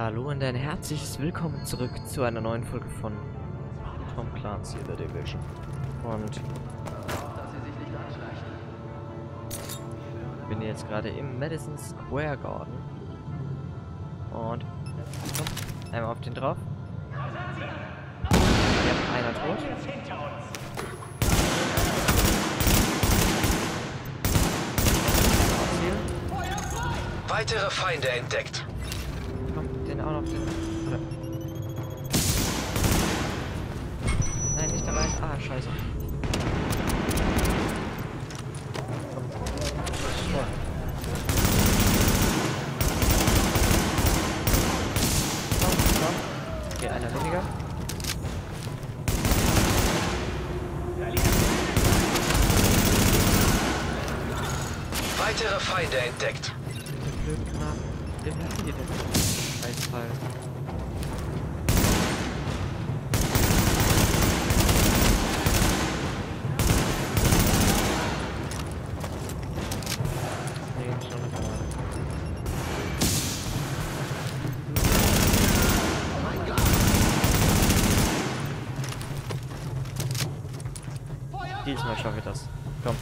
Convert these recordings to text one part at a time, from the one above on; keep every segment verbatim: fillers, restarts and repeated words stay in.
Hallo und ein herzliches Willkommen zurück zu einer neuen Folge von Tom Clancy The Division. Und ich bin jetzt gerade im Madison Square Garden. Und komm, einmal auf den drauf. Jetzt einer tot. Weitere Feinde entdeckt. Komm, den auch noch. Den, oder? Nein, nicht dabei. Ah, scheiße. Komm. Vor. Komm, komm. Okay, einer weniger. Weitere Feinde entdeckt. Blöden Granaten. Der will hier denn? Scheißfall. Nee, schon eine Granate. Oh mein Gott! Diesmal schaffe ich das. Komm.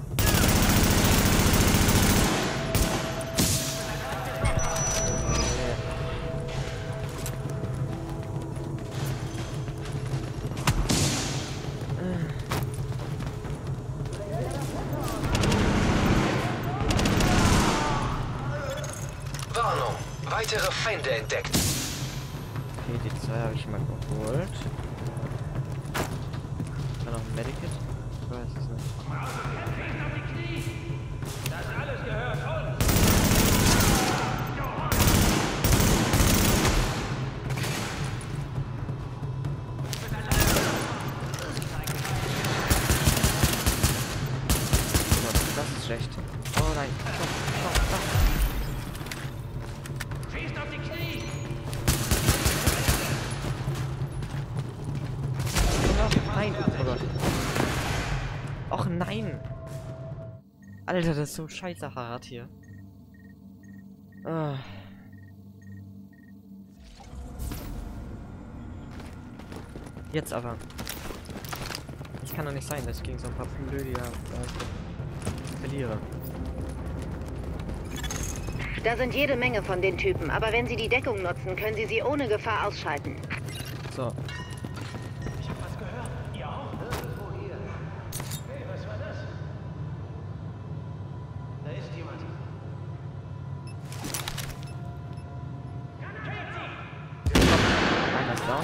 Warnung! Weitere Feinde entdeckt. Okay, die zwei habe ich mal geholt. Dann noch ein Medikit. Ich weiß es nicht. Das alles gehört uns! Das ist schlecht. Oh nein. Komm, komm, komm. Schießt auf die Knie! Nein. Oh Gott. Och nein. Alter, das ist so scheiße hart hier. Ah. Jetzt aber. Das kann doch nicht sein, dass ich gegen so ein paar blöde äh, verliere. Da sind jede Menge von den Typen, aber wenn Sie die Deckung nutzen, können Sie sie ohne Gefahr ausschalten. So. Ich hab was gehört. Ihr auch? Irgendwo hier. Hey, was war das? Da ist jemand. Einer ist down.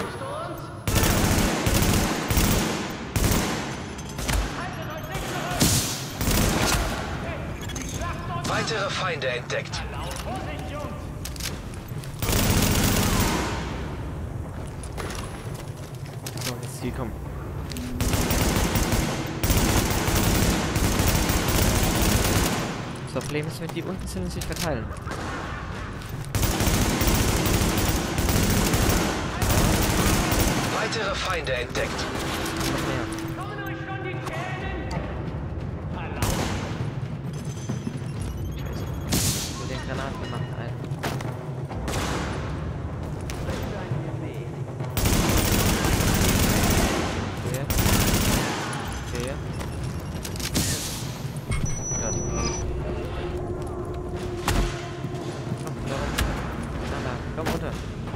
Weitere Feinde entdeckt. So, jetzt die kommen. Das Problem ist, wenn die unten sind und sich verteilen. Weitere Feinde entdeckt. Noch mehr. Kommen euch schon die Zähne! Hallo? Scheiße. So den Granaten machen einen. Okay. Okay. Gott. Komm, da runter. Na, na, komm runter.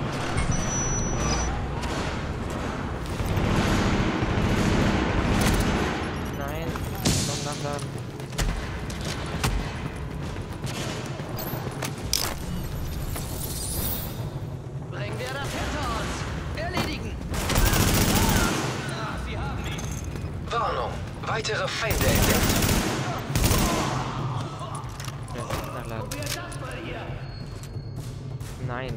Nein. Komm, nachladen. Bringen wir das hinter uns. Erledigen. Ah, sie haben ihn! Warnung! Weitere Feinde entdeckt. Ja, nachladen. Wer das mal hier? Nein.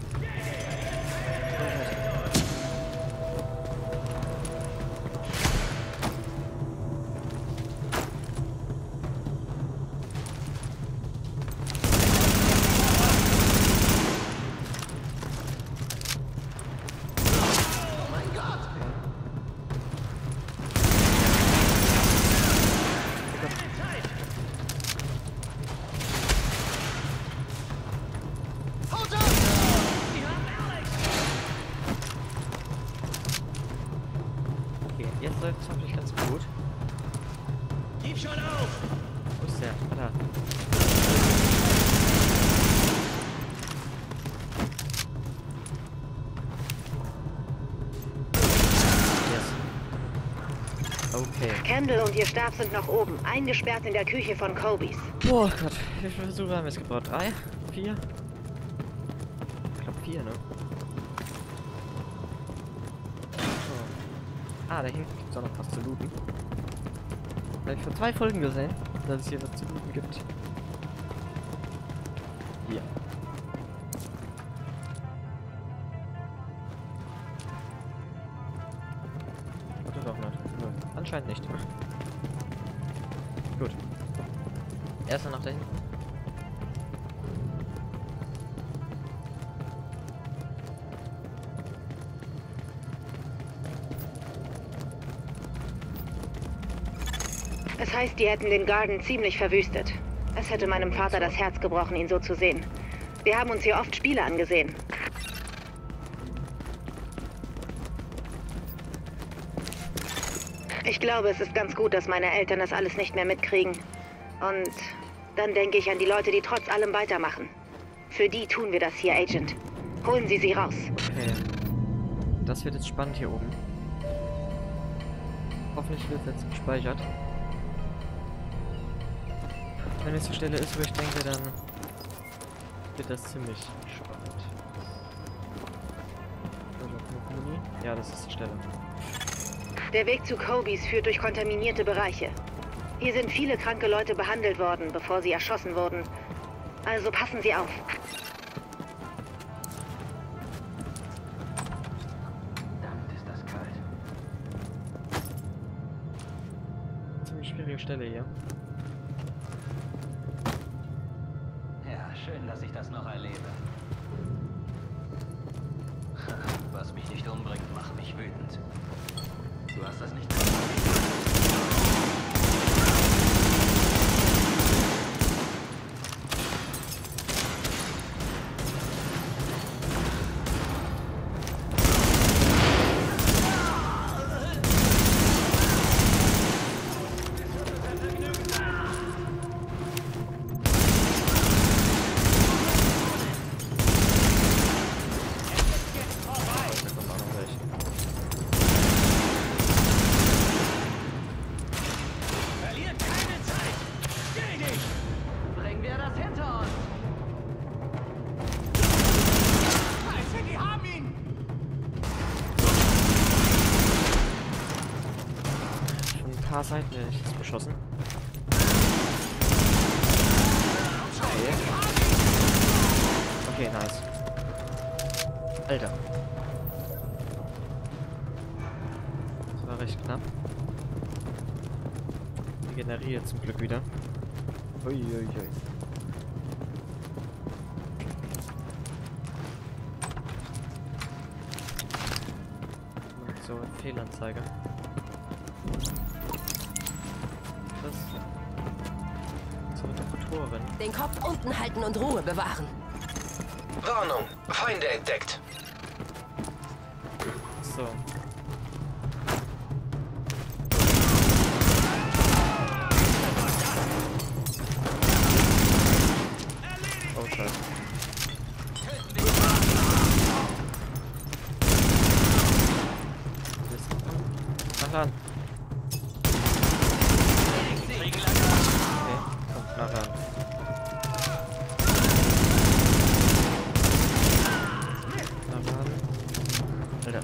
Oh mein Gott! Haut ab! Sie haben läuft es hoffentlich ganz gut. Gib schon auf! Wo ist der? Ah, da. Yes. Okay. Kendall und ihr Stab sind noch oben, eingesperrt in der Küche von Kobys. Boah Gott, wie viele Versuche haben wir jetzt gebraucht? Drei? Vier? Ich glaube vier, ne? Ah, da hinten gibt es auch noch was zu looten. Habe ich vor zwei Folgen gesehen, dass es hier was zu looten gibt. Hier. Warte doch nicht. Nö, anscheinend nicht. Gut. Erstmal nach da hinten. Es heißt, die hätten den Garden ziemlich verwüstet. Es hätte meinem Vater das Herz gebrochen, ihn so zu sehen. Wir haben uns hier oft Spiele angesehen. Ich glaube, es ist ganz gut, dass meine Eltern das alles nicht mehr mitkriegen. Und dann denke ich an die Leute, die trotz allem weitermachen. Für die tun wir das hier, Agent. Holen Sie sie raus. Okay. Das wird jetzt spannend hier oben. Hoffentlich wird es jetzt gespeichert. Wenn es zur Stelle ist, wo ich denke, dann wird das ziemlich spannend. Ja, das ist die Stelle. Der Weg zu Kobys führt durch kontaminierte Bereiche. Hier sind viele kranke Leute behandelt worden, bevor sie erschossen wurden. Also passen Sie auf. Verdammt, ist das kalt. Ziemlich schwierige Stelle hier. Ja, schön, dass ich das noch erlebe. Was mich nicht umbringt, macht mich wütend. Du hast das nicht gemacht. Bringen wir das hinter uns! Scheiße, die haben ihn! Von ein paar Seiten werde ich jetzt beschossen. Okay. Okay, nice. Alter. Das war recht knapp. Die generiert zum Glück wieder. Uiuiui. So, Fehlanzeige. Das zur Doktorin. Den Kopf unten halten und Ruhe bewahren. Warnung, Feinde entdeckt. So. Oh, scheiße. Mach an. Okay, komm, mach an. Mach an. Alter.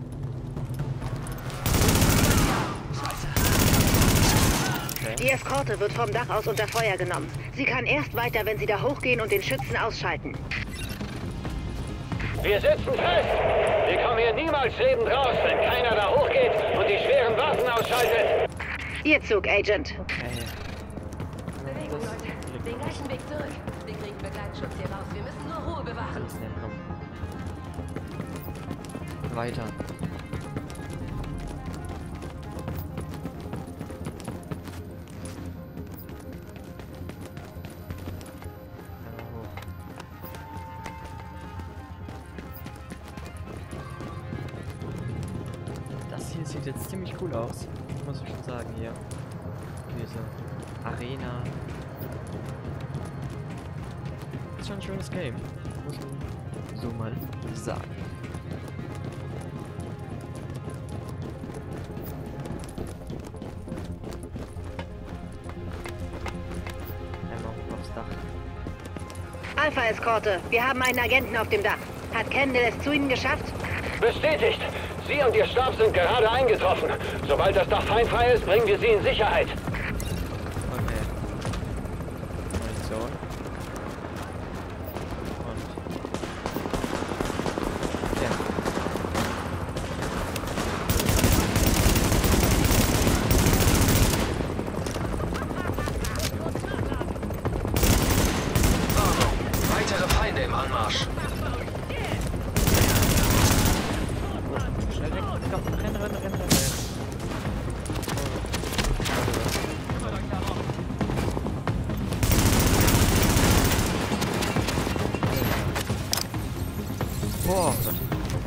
Okay. Die Eskorte wird vom Dach aus unter Feuer genommen. Sie kann erst weiter, wenn Sie da hochgehen und den Schützen ausschalten. Wir sitzen fest! Wir kommen hier niemals lebend raus, wenn keiner da hochgeht und die schweren Waffen ausschaltet! Ihr Zug, Agent. Okay. Bewegung, Leute. Den gleichen Weg zurück. Wir kriegen Begleitschutz hier raus. Wir müssen nur Ruhe bewahren. Alles näher, komm. Weiter. Das hier sieht jetzt ziemlich cool aus. muss ich schon sagen, hier. Diese Arena. Ist schon ein schönes Game. Muss man so mal sagen. Einmal aufs Dach. Alpha-Eskorte, wir haben einen Agenten auf dem Dach. Hat Kendall es zu Ihnen geschafft? Bestätigt! Sie und Ihr Stab sind gerade eingetroffen. Sobald das Dach feindfrei ist, bringen wir Sie in Sicherheit. Okay. Munition. Und... Ja. Warnung. Weitere Feinde im Anmarsch. Schnell weg. Komm, renn, renn, renn, renn. Boah, Gott.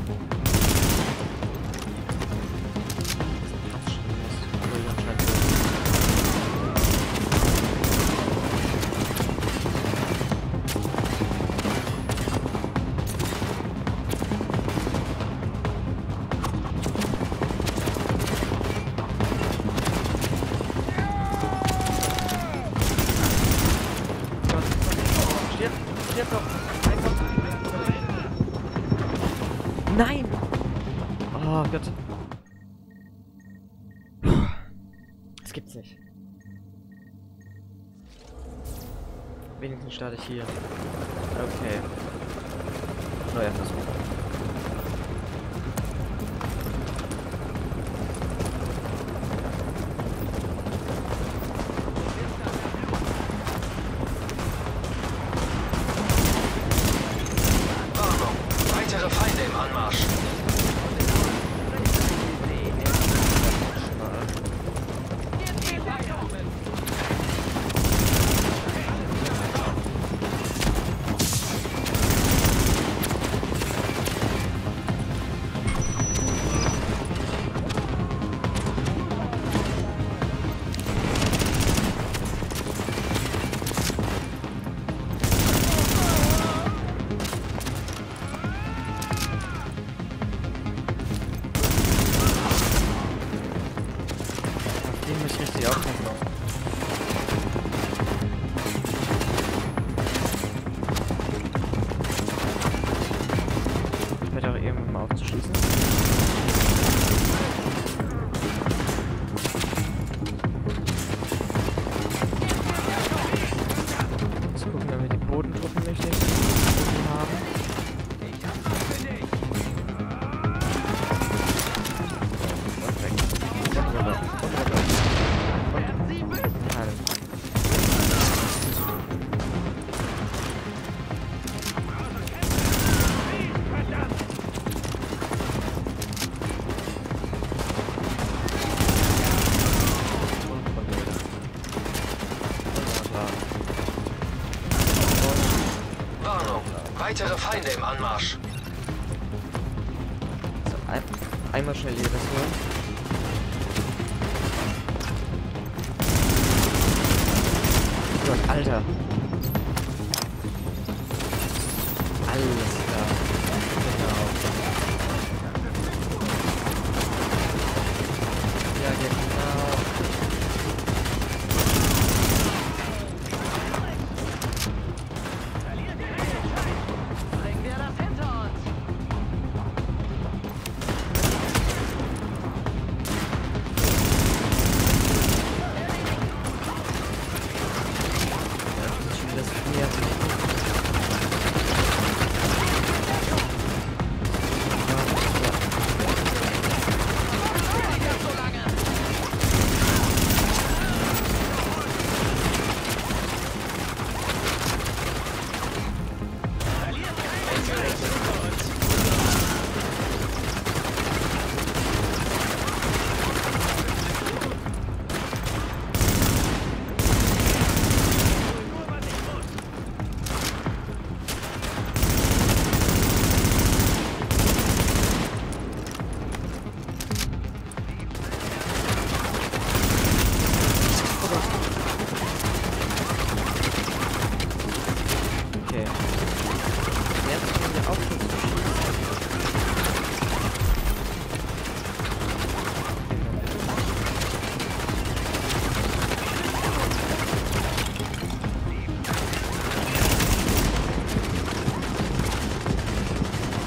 Stirb, stirb doch. Nein! Oh Gott. Das gibt's nicht. Wenigstens starte ich hier. Okay. Neuer Versuch. Warnung. Weitere Feinde im Anmarsch. Den muss ich richtig aufpassen. Ich werde auch irgendwann mal aufzuschließen. Jetzt gucken, wenn wir die Bodentruppen richtig haben. Und weg. Und rüber. Und rüber. Warnung. Weitere Feinde im Anmarsch. So, ein, einmal schnell hier das holen. Gott, Alter. Alles klar. Genau. Ja, genau. Bringen wir das hinter uns.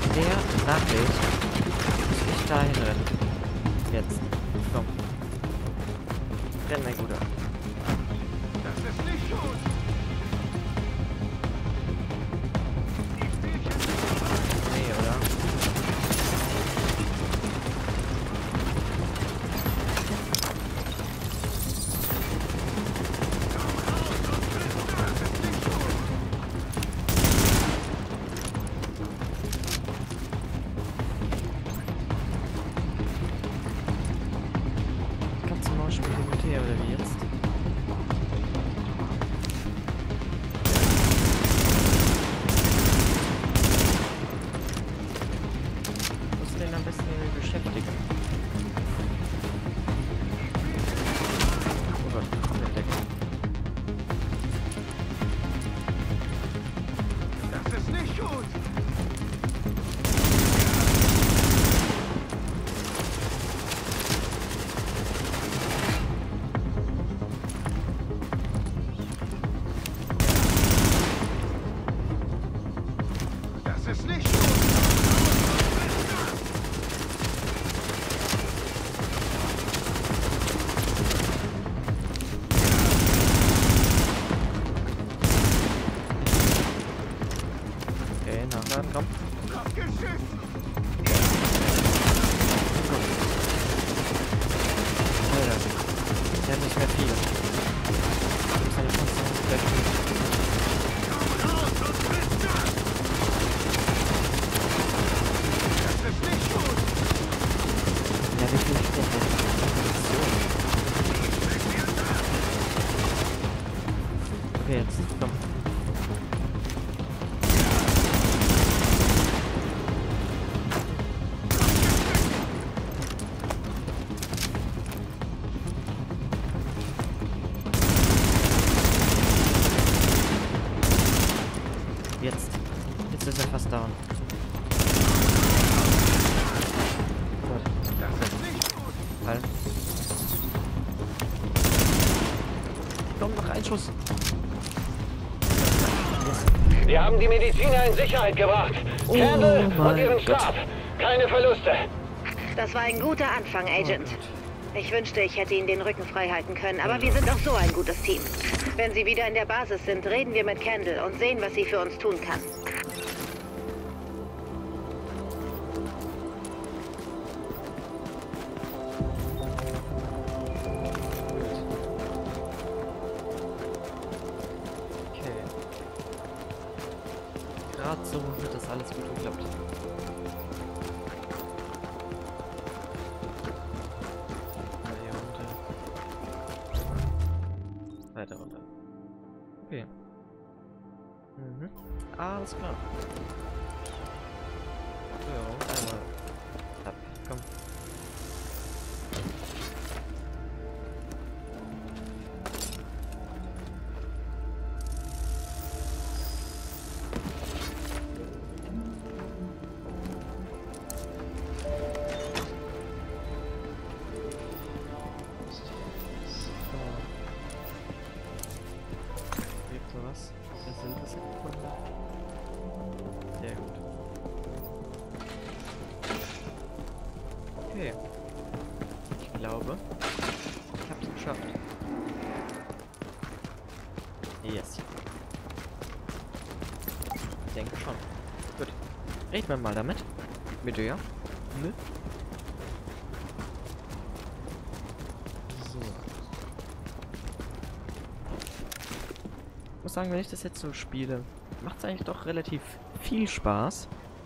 der nachlädt, muss ich da hinrennen. Jetzt. Komm. Renn, mein Guter. Das ist nicht gut. Nee, oder? Ganze Maus spielt mit her, oder wie jetzt? Muss den am besten irgendwie beschäftigen. Oh Gott, komm in Deckung. Das ist nicht gut. Das ist nicht gut. Okay, nachladen, komm. Abgeschissen. Alter. Der hat nicht mehr viel. Seine Panzer sind gleich gut. Das ist nicht gut. Ja, wie viel ist das denn? Okay, jetzt, komm. Jetzt. Jetzt ist er fast down. Gut. Das ist nicht gut. Fallen. Komm, noch ein Schuss. Yes. Wir haben die Mediziner in Sicherheit gebracht. Oh Campbell und mein ihren Gott. Stab. Keine Verluste. Das war ein guter Anfang, Agent. Ich wünschte, ich hätte Ihnen den Rücken frei halten können, aber wir sind auch so ein gutes Team. Wenn Sie wieder in der Basis sind, reden wir mit Kendall und sehen, was sie für uns tun kann. Okay. Gerade so wird das alles gut geklappt. Mal hier runter. Weiter runter. Okay. Mhm. Alles klar. So, einmal ab. Komm. Was? Das sind das gefunden. Sehr gut. Okay. Ich glaube, ich hab's geschafft. Yes. Ich denke schon. Gut. Reden wir mal damit. Mit dir. Ne? So. Ich muss sagen, wenn ich das jetzt so spiele, macht es eigentlich doch relativ viel Spaß.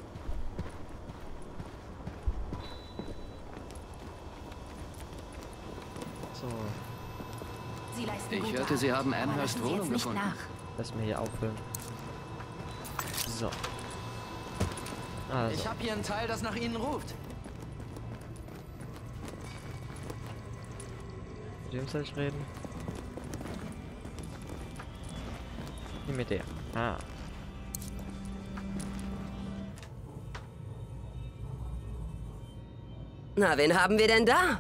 So, Sie leisten Ich gute hörte, Sie Arbeit. haben Aber Amherst lassen Sie jetzt Wohnung nicht gefunden. nach. lass mir hier auffüllen. So. Also, Ich habe hier einen Teil, das nach Ihnen ruft. mit wem soll ich reden? Hier mit der. Ah. Na, wen haben wir denn da?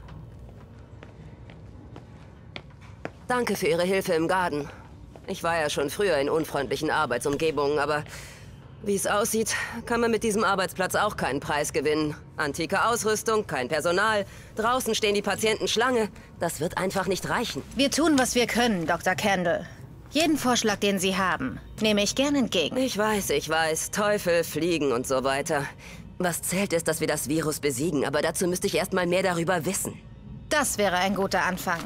Danke für Ihre Hilfe im Garten. Ich war ja schon früher in unfreundlichen Arbeitsumgebungen, aber Wie es aussieht, kann man mit diesem Arbeitsplatz auch keinen Preis gewinnen. Antike Ausrüstung, kein Personal, draußen stehen die Patienten Schlange. Das wird einfach nicht reichen. Wir tun, was wir können, Doktor Kendall. Jeden Vorschlag, den Sie haben, nehme ich gern entgegen. Ich weiß, ich weiß. Teufel, Fliegen und so weiter. Was zählt ist, dass wir das Virus besiegen, aber dazu müsste ich erst mal mehr darüber wissen. Das wäre ein guter Anfang.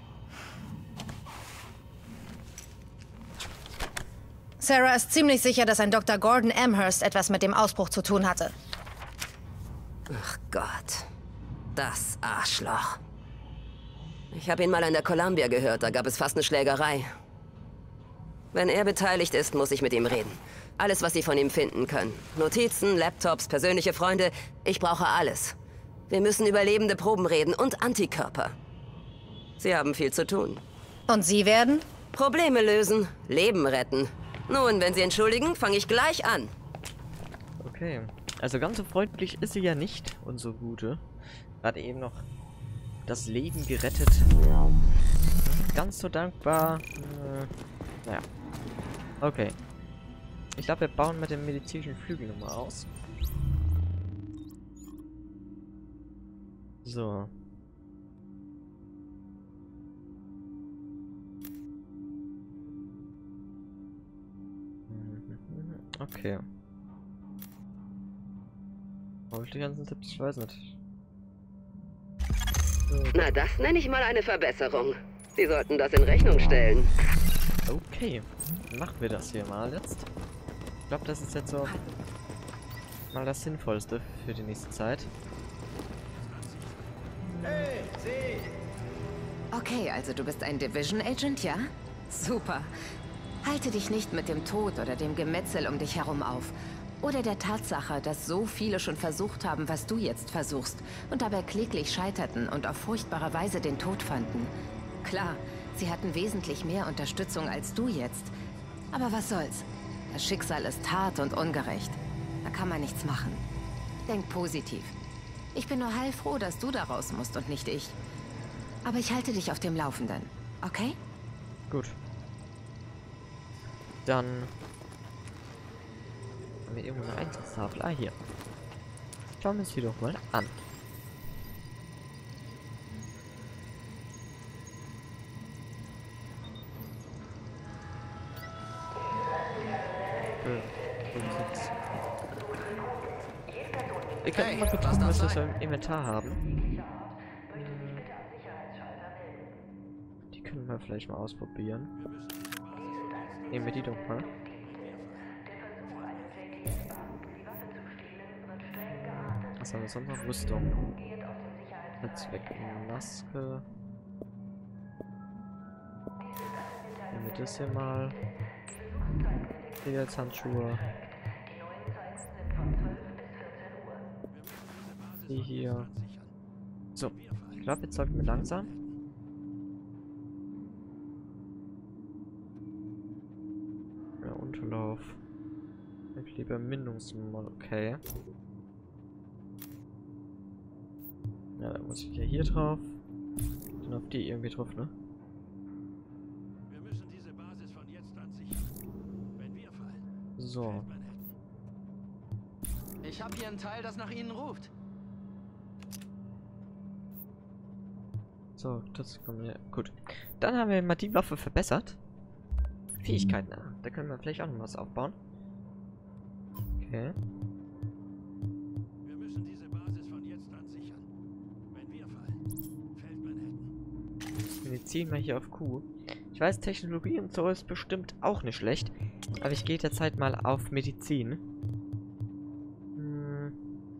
Sarah ist ziemlich sicher, dass ein Doktor Gordon Amherst etwas mit dem Ausbruch zu tun hatte. Ach Gott. Das Arschloch. Ich habe ihn mal an der Columbia gehört, da gab es fast eine Schlägerei. Wenn er beteiligt ist, muss ich mit ihm reden. Alles, was Sie von ihm finden können. Notizen, Laptops, persönliche Freunde. Ich brauche alles. Wir müssen über lebende Proben reden und Antikörper. Sie haben viel zu tun. Und Sie werden? Probleme lösen, Leben retten. Nun, wenn Sie entschuldigen, fange ich gleich an. Okay. Also ganz so freundlich ist sie ja nicht, unsere Gute. Gerade eben noch das Leben gerettet. Ganz so dankbar. Äh, naja. Okay. Ich glaube, wir bauen mit dem medizinischen Flügel nochmal aus. So. Okay. Brauche ich die ganzen Tipps? Ich weiß nicht. So. Na, das nenne ich mal eine Verbesserung. Sie sollten das in Rechnung stellen. Okay. Machen wir das hier mal jetzt. Ich glaube, das ist jetzt so mal das Sinnvollste für die nächste Zeit. Hey, Sie! Okay, also du bist ein Division Agent, ja? Super. Halte dich nicht mit dem Tod oder dem Gemetzel um dich herum auf. Oder der Tatsache, dass so viele schon versucht haben, was du jetzt versuchst, und dabei kläglich scheiterten und auf furchtbare Weise den Tod fanden. Klar, sie hatten wesentlich mehr Unterstützung als du jetzt. Aber was soll's? Das Schicksal ist hart und ungerecht. Da kann man nichts machen. Denk positiv. Ich bin nur heilfroh, dass du da raus musst und nicht ich. Aber ich halte dich auf dem Laufenden, okay? Gut. Dann haben wir irgendwo eine Einsatztafel. Ah, hier. Schauen wir uns die doch mal an. Ich kann Hey, mal kurz lass gucken, das was wir sein. im Inventar haben. Die können wir vielleicht mal ausprobieren. Nehmen wir die doch mal. Was haben wir sonst noch? Rüstung. Netzwerk, Maske. Nehmen wir das hier mal. Handschuhe. Die hier. So, ich glaube, jetzt sollten wir langsam. Ja, Unterlauf. Ich lieber Mündungsmal, okay. Ja, dann muss ich ja hier drauf. Dann auf die irgendwie drauf, ne? Wir müssen diese Basis von jetzt an sichern. Wenn wir fallen, So. Ich habe hier ein Teil, das nach Ihnen ruft. So, das kommt ja. Gut. Dann haben wir mal die Waffe verbessert. Fähigkeiten. Ah, da können wir vielleicht auch noch was aufbauen. Okay. wir müssen diese Basis von jetzt an sichern. Wenn wir fallen, fällt Manhattan. Medizin mal hier auf Q. Ich weiß, Technologie und so ist bestimmt auch nicht schlecht. Aber ich gehe derzeit mal auf Medizin. Hm.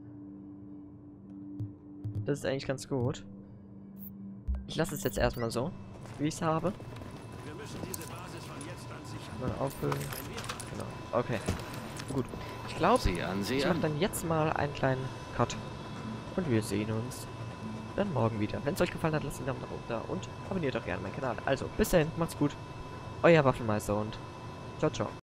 Das ist eigentlich ganz gut. Ich lasse es jetzt erstmal so, wie ich es habe. Wir müssen diese Basis von jetzt an sichern. Mal auffüllen. Wenn wir fallen, Genau. Okay. Gut. Ich glaube, Sie an, Sie ich mache an. dann jetzt mal einen kleinen Cut. Und wir sehen uns dann morgen wieder. Wenn es euch gefallen hat, lasst einen Daumen nach oben da und abonniert auch gerne meinen Kanal. Also, bis dahin, macht's gut. Euer Waffenmeister und ciao, ciao.